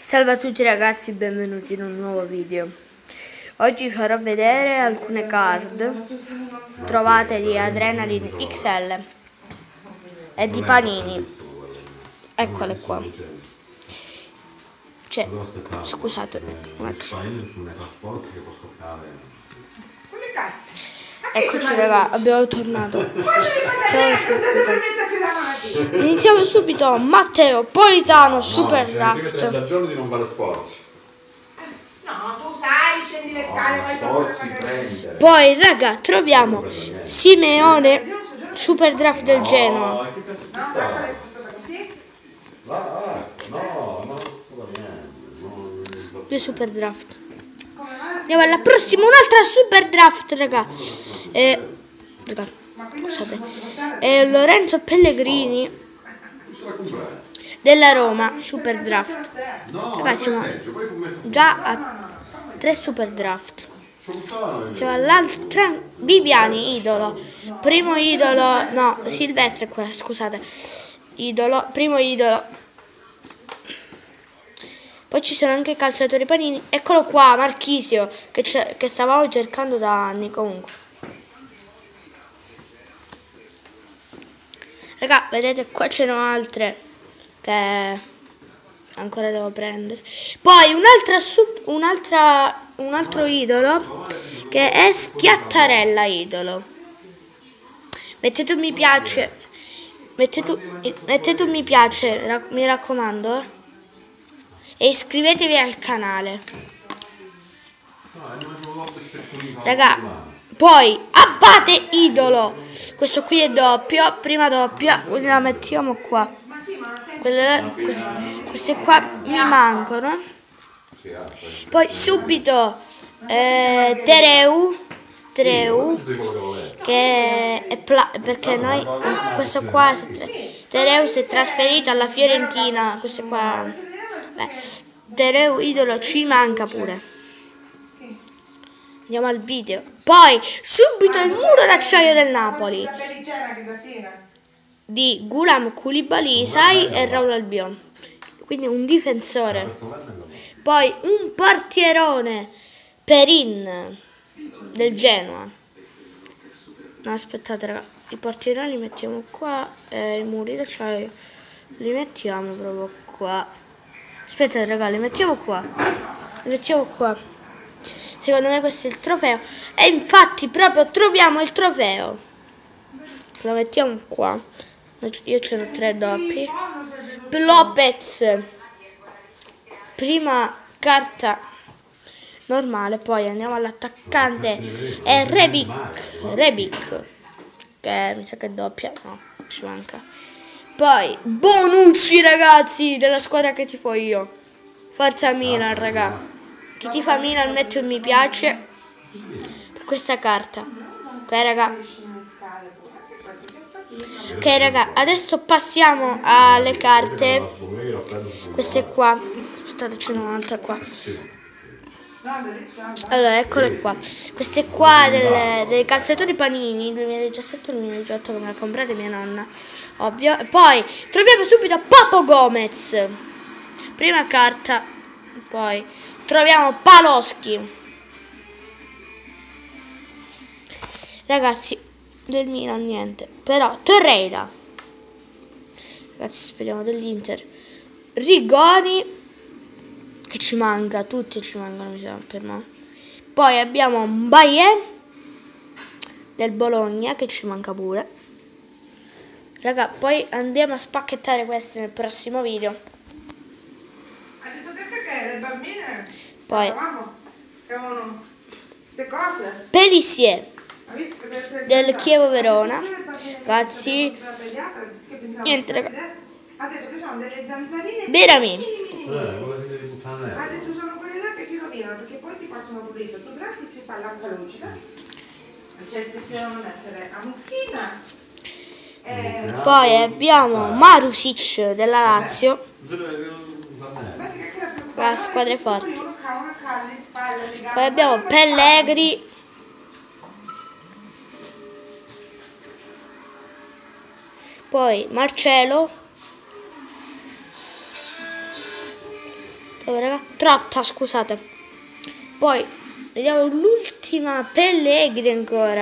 Salve a tutti ragazzi, benvenuti in un nuovo video. Oggi vi farò vedere alcune card trovate di Adrenaline XL e di Panini. Eccole qua. Cioè, scusate un attimo. Eccoci raga, abbiamo tornato. Iniziamo subito. Matteo Politano, Super Draft. È giorno di non fare sforzi. No, tu sali, scendi le scale, vai Sforzi, Poi raga, troviamo Simeone, Super Draft del Genoa. No, che cazzo No, guarda, è spostata così. no, non fa niente. Due Super Draft. Andiamo alla prossima, un'altra Super Draft raga. Raga, scusate. Lorenzo Pellegrini della Roma, Super Draft. Raga, siamo già a 3 Super Draft. Siamo all'altra. Viviani, idolo. Primo idolo, no, Silvestre qua, scusate. Idolo, primo idolo. Poi ci sono anche i calciatori Panini. Eccolo qua, Marchisio, che stavamo cercando da anni comunque. Raga, vedete qua c'erano altre che ancora devo prendere. Poi un altro idolo che è Schiattarella idolo. Mettete un mi piace. Mettete un mi piace, mi raccomando. E iscrivetevi al canale. Raga, poi Abate idolo. Questo qui è doppio, prima doppia, la mettiamo qua. Queste qua mi mancano. Poi subito Tereu che è perché noi questo qua Tereu si è trasferito alla Fiorentina. Questo qua Tereu idolo ci manca pure. Andiamo al video. Poi subito il muro d'acciaio del Napoli di Gulam Koulibaly, Sai e Raul Albion. Quindi un difensore. Poi un portierone, Perin del Genoa. No, aspettate raga, i portieroni li mettiamo qua e i muri d'acciaio li mettiamo proprio qua. Aspettate raga, li mettiamo qua. Li mettiamo qua. Secondo me questo è il trofeo. E infatti proprio troviamo il trofeo. Lo mettiamo qua. Io ce n'ho 3 doppi. Lopez. Prima carta normale. Poi andiamo all'attaccante. E Rebic. Che mi sa che è doppia. No, ci manca. Poi Bonucci ragazzi. Della squadra che tifo io. Forza Milan raga. Chi tifa Milan mette un mi piace per questa carta. Ok raga, adesso passiamo alle carte. Queste qua. Aspettate, ce n'è un'altra qua. Allora, eccole qua. Queste qua dei calciatori Panini 2017-2018 che me le ha comprate mia nonna. Ovvio. E poi troviamo subito Papo Gomez. Prima carta. Poi troviamo Paloschi. Ragazzi, del Milan niente. Però Torreira. Ragazzi, speriamo dell'Inter. Rigoni. Che ci manca. Tutti ci mancano, mi sa, per me. Poi abbiamo Mbaye del Bologna, che ci manca pure. Raga, poi andiamo a spacchettare queste nel prossimo video. Ha detto che le bambine Poi queste cose. Pelissier del Chievo Verona. Ragazzi, niente raga. Ha detto che sono delle zanzarine. Berami. Ha detto sono quelle là che ti rovinano perché poi ti partono pulito. Tu tratti ci fa l'acqua lucida. Cioè che si devono mettere a mucchina. Poi abbiamo Marusic della Lazio. La squadre forti. Poi abbiamo Pellegrini. Poi Marcelo. Dove, raga? Trotta, scusate. Poi vediamo l'ultima Pellegrini ancora.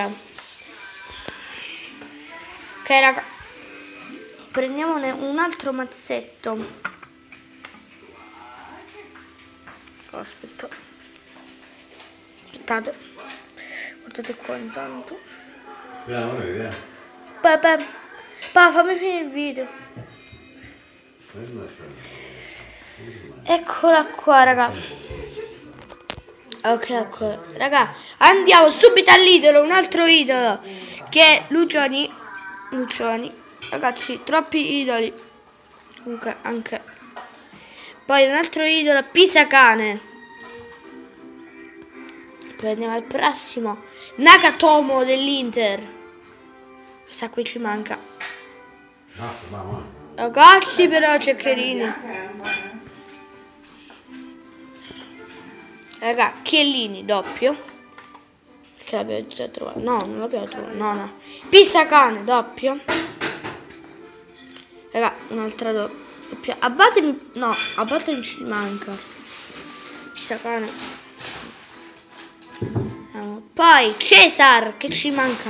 Ok, raga. Prendiamone un altro mazzetto. Aspetta. Aspettate. Guardate qua intanto. Vieni. Papà, fammi finire il video. Eccola qua, raga. Ok, ecco. Raga, andiamo subito all'idolo, un altro idolo. Che è Luciani. Ragazzi, troppi idoli. Comunque, anche. Poi un altro idolo, Pisacane. Poi andiamo al prossimo. Nagatomo dell'Inter. Questa qui ci manca. Ragazzi, però Ceccherini. Raga, Chiellini doppio. Che l'abbiamo già trovato. No, non l'abbiamo trovato. No. Pisacane doppio. Raga, un'altra doppia. Abbatemi. No, Abbatemi ci manca. Pisacane. Poi Cesar, che ci manca.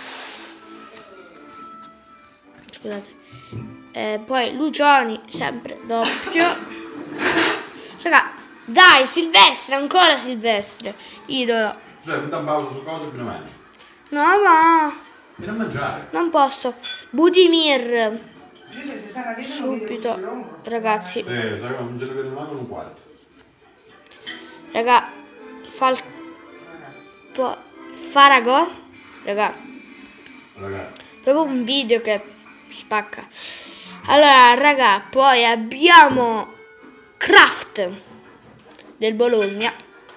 Scusate. Poi Luciani, sempre doppio. Raga, dai, Silvestre, ancora Silvestre. Idolo. Cioè, non pausa su cose più ne mangi. No, ma Vieni a mangiare. non posso. Budimir. Giuseppe, se sarà video Subito, ragazzi. Sai, non ce ne vedo manco un quarto. Raga, Farago. Raga, proprio un video che spacca. Allora, raga, poi abbiamo Kraft del Bologna.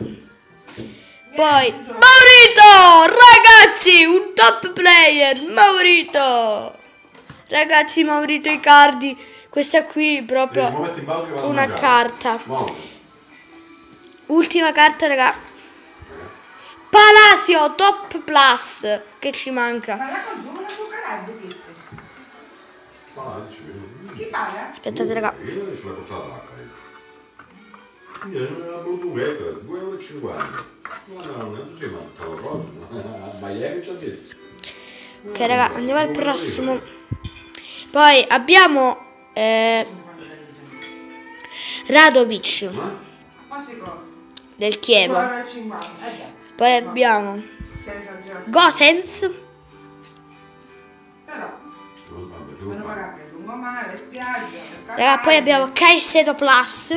Poi Maurito, ragazzi, un top player, Maurito. Ragazzi, Maurito Icardi, questa qui proprio una carta. Ultima carta, raga. Palacio Top Plus, che ci manca. Ma la cosa non può carare, che sei? Chi parla? Aspettate, raga. Io ce l'ho portata l'acqua. Io non avevo portuguese, 2,50 €. Non si manca la cosa. Ma ieri ci ha detto. Ok, raga, andiamo al prossimo. Poi abbiamo Radovic del Chievo. Poi abbiamo Gosens. Raga, poi abbiamo Caicedo Plus.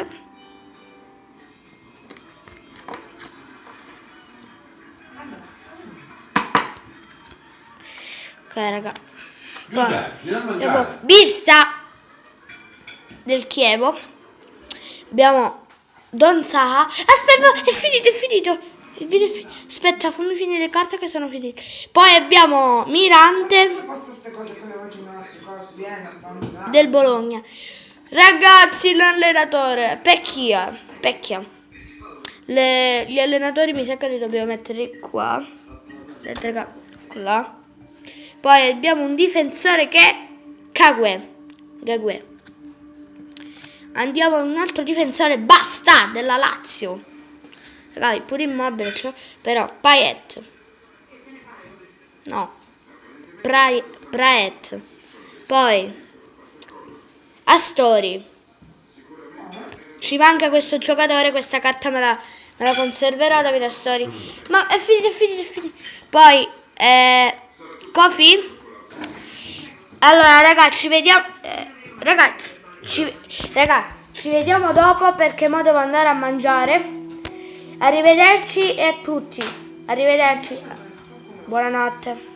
Ok, raga. Poi abbiamo Birsa del Chievo. Abbiamo Don Zaha. Aspetta, è finito. Il video è finito. Aspetta, fammi finire le carte che sono finite. Poi abbiamo Mirante del Bologna. Ragazzi, l'allenatore Pecchia. Gli allenatori mi sa che li dobbiamo mettere qua. Raga, là. Poi abbiamo un difensore che è Gaguè. Andiamo a un altro difensore, basta, della Lazio. Ragazzi, pure Immobile, cioè, però Payet. No. Praet. Poi Astori. Ci manca questo giocatore, questa carta me la conserverò, Davide Astori. Ma è finito. Poi Kofi. Allora, ragazzi, ci vediamo. Ci vediamo dopo perché mo devo andare a mangiare. Arrivederci a tutti. Arrivederci. Buonanotte.